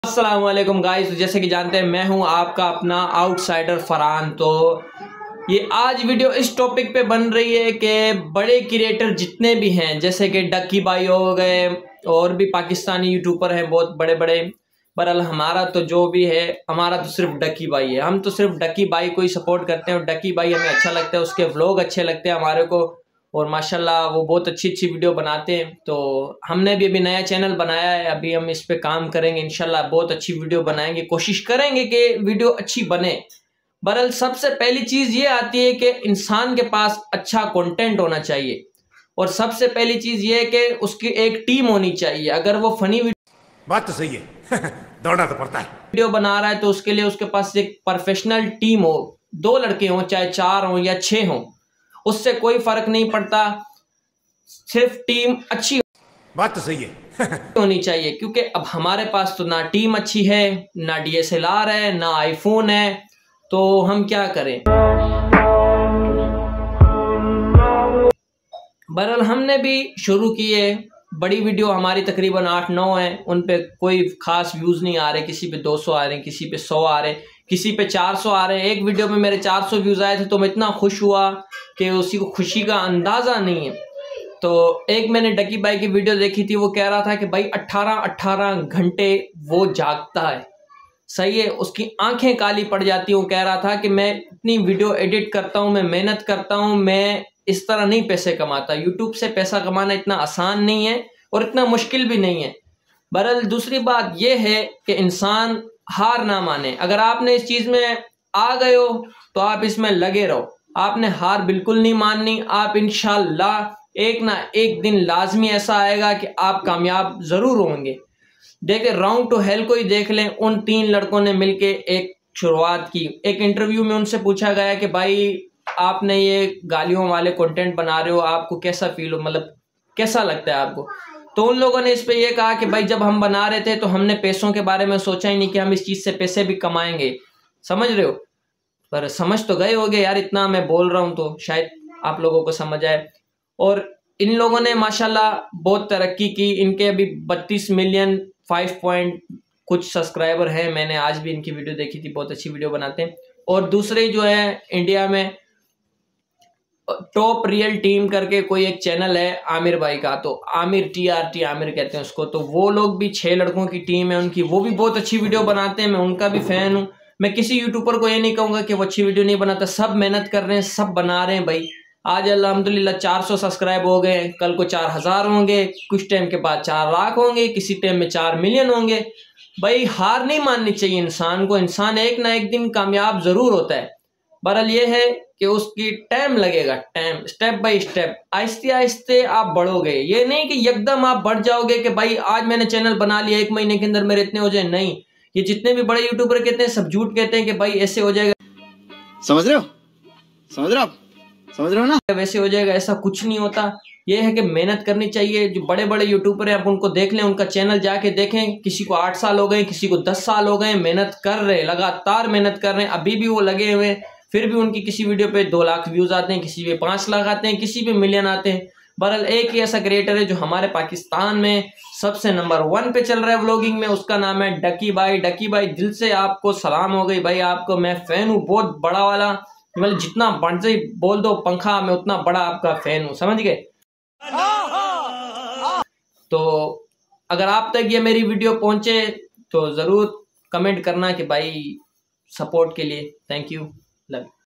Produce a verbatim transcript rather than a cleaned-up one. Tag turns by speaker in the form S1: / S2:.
S1: अस्सलाम वालेकुम गाइस, जैसे कि जानते हैं मैं हूं आपका अपना आउटसाइडर फरहान। तो ये आज वीडियो इस टॉपिक पे बन रही है कि बड़े क्रिएटर जितने भी हैं, जैसे कि डक्की भाई हो गए और भी पाकिस्तानी यूट्यूबर हैं बहुत बड़े बड़े। बहरहाल हमारा तो जो भी है, हमारा तो सिर्फ डक्की भाई है। हम तो सिर्फ डक्की भाई को ही सपोर्ट करते हैं और डक्की भाई हमें अच्छा लगता है, उसके व्लॉग अच्छे लगते हैं हमारे को और माशाल्लाह वो बहुत अच्छी अच्छी वीडियो बनाते हैं। तो हमने भी अभी नया चैनल बनाया है, अभी हम इस पे काम करेंगे इंशाल्लाह, बहुत अच्छी वीडियो बनाएंगे, कोशिश करेंगे कि वीडियो अच्छी बने। बहरहाल सबसे पहली चीज़ ये आती है कि इंसान के पास अच्छा कंटेंट होना चाहिए और सबसे पहली चीज़ ये है कि उसकी एक टीम होनी चाहिए। अगर वो फनी
S2: बात तो सही है दौड़ना तो पड़ता है।
S1: वीडियो बना रहा है तो उसके लिए उसके पास एक प्रोफेशनल टीम हो, दो लड़के हों चाहे चार हों या छः हों, उससे कोई फर्क नहीं पड़ता, सिर्फ टीम अच्छी
S2: बात तो सही है
S1: होनी चाहिए। क्योंकि अब हमारे पास तो ना टीम अच्छी है, ना डी एस एल आर है, ना आईफोन है, तो हम क्या करें। बहरहाल हमने भी शुरू किए, बड़ी वीडियो हमारी तकरीबन आठ नौ है, उन पे कोई खास व्यूज़ नहीं आ रहे, किसी पे दो सौ आ रहे हैं, किसी पे सौ आ रहे हैं, किसी पे चार सौ आ रहे हैं। एक वीडियो में मेरे चार सौ व्यूज़ आए थे तो मैं इतना खुश हुआ कि उसी को खुशी का अंदाज़ा नहीं है। तो एक मैंने डक्की भाई की वीडियो देखी थी, वो कह रहा था कि भाई अट्ठारह अट्ठारह घंटे वो जागता है, सही है, उसकी आंखें काली पड़ जाती हैं। वो कह रहा था कि मैं इतनी वीडियो एडिट करता हूँ, मैं मेहनत करता हूँ, मैं इस तरह नहीं पैसे कमाता। यूट्यूब से पैसा कमाना इतना आसान नहीं है और इतना मुश्किल भी नहीं है। बहरहाल दूसरी बात यह है कि इंसान हार ना माने। अगर आपने इस चीज़ में आ गए हो तो आप इसमें लगे रहो, आपने हार बिल्कुल नहीं माननी। आप इंशाल्लाह एक ना एक दिन लाजमी ऐसा आएगा कि आप कामयाब ज़रूर होंगे। देखिए राउंड टू हेल को ही देख लें, उन तीन लड़कों ने मिलके एक शुरुआत की। एक इंटरव्यू में उनसे पूछा गया कि भाई आपने ये गालियों वाले कंटेंट बना रहे हो, आपको कैसा फील हो, मतलब कैसा लगता है आपको। तो उन लोगों ने इस पे ये कहा कि भाई जब हम बना रहे थे तो हमने पैसों के बारे में सोचा ही नहीं कि हम इस चीज़ से पैसे भी कमाएंगे, समझ रहे हो। पर समझ तो गए होगे यार, इतना मैं बोल रहा हूँ तो शायद आप लोगों को समझ आए। और इन लोगों ने माशाल्लाह बहुत तरक्की की, इनके अभी बत्तीस मिलियन फाइव पॉइंट कुछ सब्सक्राइबर हैं। मैंने आज भी इनकी वीडियो देखी थी, बहुत अच्छी वीडियो बनाते हैं। और दूसरे जो है इंडिया में टॉप रियल टीम करके कोई एक चैनल है आमिर भाई का, तो Aamir T R T Aamir कहते हैं उसको, तो वो लोग भी छह लड़कों की टीम है उनकी, वो भी बहुत अच्छी वीडियो बनाते हैं, मैं उनका भी फैन हूँ। मैं किसी यूट्यूबर को ये नहीं कहूँगा कि वो अच्छी वीडियो नहीं बनाता, सब मेहनत कर रहे हैं, सब बना रहे हैं भाई। आज अल्हम्दुलिल्लाह चार सौ सब्सक्राइब हो गए, कल को चार हजार होंगे, कुछ टाइम के बाद चार लाख होंगे, किसी टाइम में चार मिलियन होंगे। भाई हार नहीं माननी चाहिए इंसान को, इंसान एक ना एक दिन कामयाब जरूर होता है। बहरहाल ये है कि उसकी टाइम लगेगा, टाइम स्टेप बाय स्टेप, आहिस्ते आहिस्ते आप बढ़ोगे। ये नहीं कि एकदम आप बढ़ जाओगे कि भाई आज मैंने चैनल बना लिया एक महीने के अंदर मेरे इतने हो जाए, नहीं। ये जितने भी बड़े यूट्यूबर कहते हैं सब झूठ कहते हैं कि भाई ऐसे हो जाएगा,
S3: समझ रहे हो समझ रहे हो आप समझ रहे हो ना,
S1: वैसे हो जाएगा, ऐसा कुछ नहीं होता। ये है कि मेहनत करनी चाहिए। जो बड़े बड़े यूट्यूबर हैं आप उनको देख लें, उनका चैनल जाके देखें, किसी को आठ साल हो गए, किसी को दस साल हो गए, मेहनत कर रहे, लगातार मेहनत कर रहे हैं, अभी भी वो लगे हुए हैं, फिर भी उनकी किसी वीडियो पे दो लाख व्यूज आते हैं, किसी पे पाँच लाख आते हैं, किसी पे मिलियन आते हैं। बहरहाल एक ही ऐसा क्रिएटर है जो हमारे पाकिस्तान में सबसे नंबर वन पे चल रहा है व्लॉगिंग में, उसका नाम है डक्की भाई। डक्की भाई दिल से आपको सलाम हो गई भाई, आपको मैं फैन हूँ बहुत बड़ा वाला, मतलब जितना मर्जी बोल दो पंखा, मैं उतना बड़ा आपका फैन हूँ, समझ गए। तो अगर आप तक ये मेरी वीडियो पहुंचे तो जरूर कमेंट करना कि भाई सपोर्ट के लिए थैंक यू, लव।